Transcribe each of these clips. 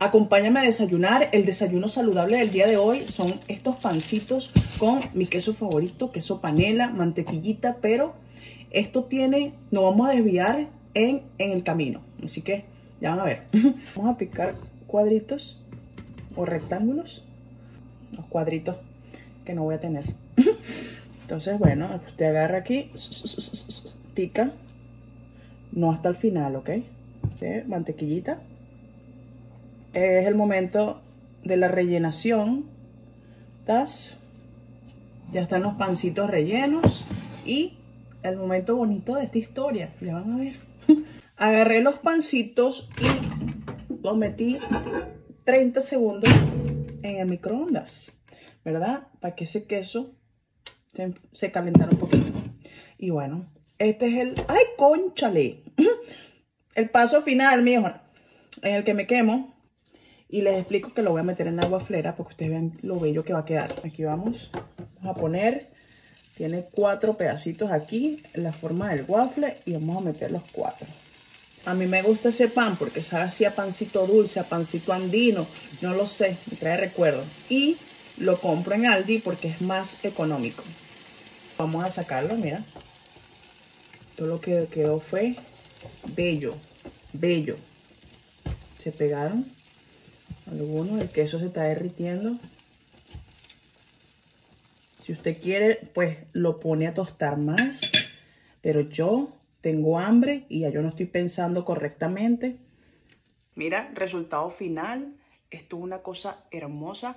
Acompáñame a desayunar. El desayuno saludable del día de hoy son estos pancitos con mi queso favorito, queso panela, mantequillita, pero esto tiene, no vamos a desviar en el camino, así que ya van a ver. Vamos a picar cuadritos o rectángulos, los cuadritos que no voy a tener. Entonces, bueno, usted agarra aquí, pica, no hasta el final, ¿ok? Mantequillita. Es el momento de la rellenación. ¿Tas? Ya están los pancitos rellenos y el momento bonito de esta historia, ya van a ver. Agarré los pancitos y los metí 30 segundos en el microondas, ¿verdad? Para que ese queso se calentara un poquito. Y bueno, este es el... ¡Ay, cónchale! El paso final, mijo, en el que me quemo. Y les explico que lo voy a meter en la guaflera para que ustedes vean lo bello que va a quedar. Aquí vamos a poner, tiene 4 pedacitos aquí en la forma del waffle y vamos a meter los 4. A mí me gusta ese pan porque sabe así a pancito dulce, a pancito andino, no lo sé, me trae recuerdo. Y lo compro en Aldi porque es más económico. Vamos a sacarlo, mira. Todo lo que quedó fue bello, bello. Se pegaron algunos, el queso se está derritiendo. Si usted quiere, pues lo pone a tostar más. Pero yo tengo hambre y ya yo no estoy pensando correctamente. Mira, resultado final. Esto es una cosa hermosa.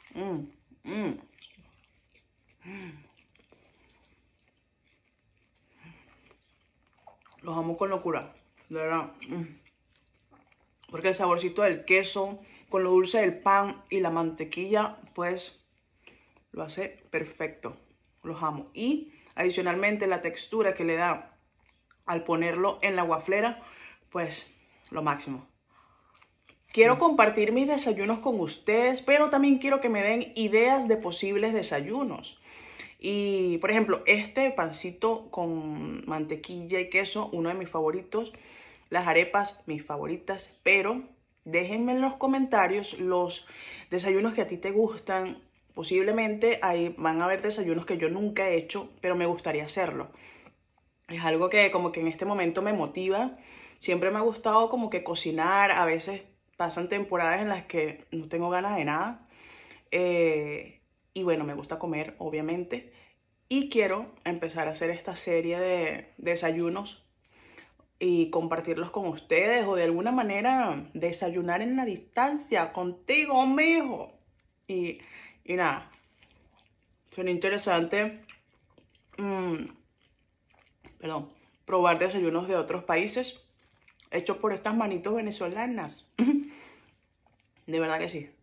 Los amo con locura, de verdad. Porque el saborcito del queso, con lo dulce del pan y la mantequilla, pues lo hace perfecto. Los amo. Y adicionalmente la textura que le da al ponerlo en la guaflera, pues lo máximo. Quiero compartir mis desayunos con ustedes, pero también quiero que me den ideas de posibles desayunos. Y, por ejemplo, este pancito con mantequilla y queso, uno de mis favoritos. Las arepas, mis favoritas. Pero déjenme en los comentarios los desayunos que a ti te gustan. Posiblemente ahí van a haber desayunos que yo nunca he hecho, pero me gustaría hacerlo. Es algo que como que en este momento me motiva. Siempre me ha gustado como que cocinar. A veces pasan temporadas en las que no tengo ganas de nada. Y bueno, me gusta comer, obviamente. Y quiero empezar a hacer esta serie de desayunos y compartirlos con ustedes. O de alguna manera desayunar en la distancia contigo, mijo. Y nada, suena interesante. Probar desayunos de otros países hechos por estas manitos venezolanas. De verdad que sí.